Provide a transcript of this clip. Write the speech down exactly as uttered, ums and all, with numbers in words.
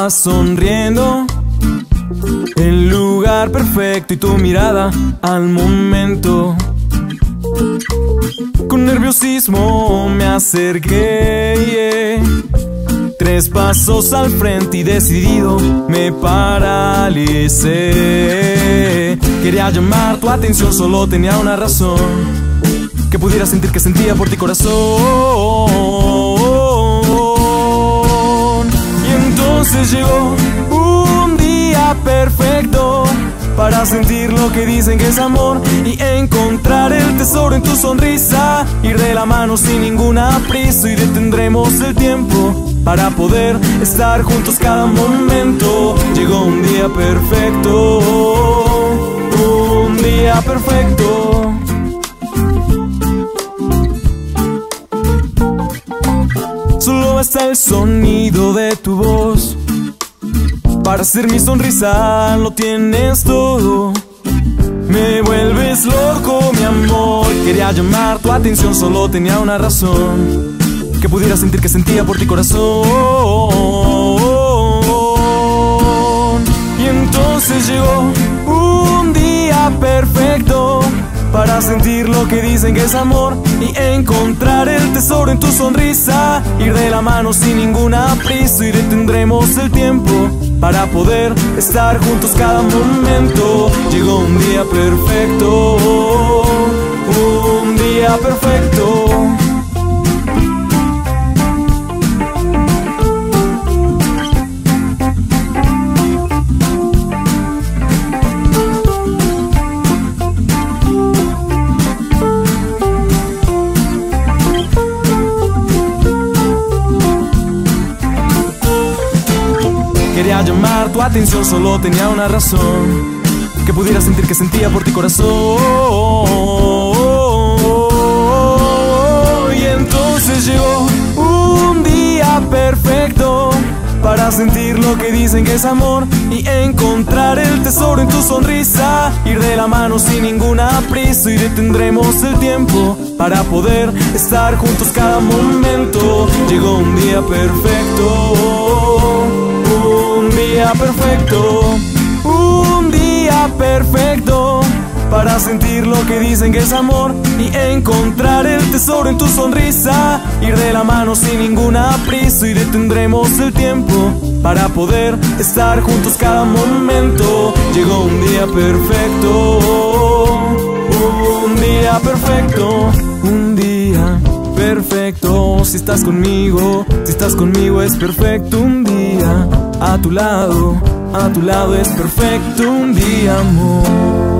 estabas sonriendo, el lugar perfecto y tu mirada al momento. Con nerviosismo me acerqué, yeah. Tres pasos al frente y decidido me paralicé. Quería llamar tu atención, solo tenía una razón, que pudiera sentir que sentía por ti corazón. Y entonces llegó un día perfecto para sentir lo que dicen que es amor y encontrar el tesoro en tu sonrisa. Ir de la mano sin ninguna prisa y detendremos el tiempo para poder estar juntos cada momento. Llegó un día perfecto, un día perfecto. Solo basta el sonido de tu voz para hacer mi sonrisa, lo tienes todo. Me vuelves loco, mi amor. Quería llamar tu atención, solo tenía una razón, que pudiera sentir que sentía por ti corazón. Y entonces llegó un día perfecto para sentir lo que dicen que es amor y encontrar el tesoro en tu sonrisa. Ir de la mano sin ninguna prisa y detendremos el tiempo para poder estar juntos cada momento. Llegó un día perfecto, un día perfecto. Quería llamar tu atención, solo tenía una razón, que pudiera sentir que sentía por ti corazón. Y entonces llegó un día perfecto para sentir lo que dicen que es amor y encontrar el tesoro en tu sonrisa. Ir de la mano sin ninguna prisa y detendremos el tiempo para poder estar juntos cada momento. Llegó un día perfecto, un día perfecto, un día perfecto para sentir lo que dicen que es amor y encontrar el tesoro en tu sonrisa. Ir de la mano sin ninguna prisa y detendremos el tiempo para poder estar juntos cada momento. Llegó un día perfecto, un día perfecto, un día perfecto. Si estás conmigo, si estás conmigo es perfecto. Un día a tu lado, a tu lado es perfecto. Un día, amor.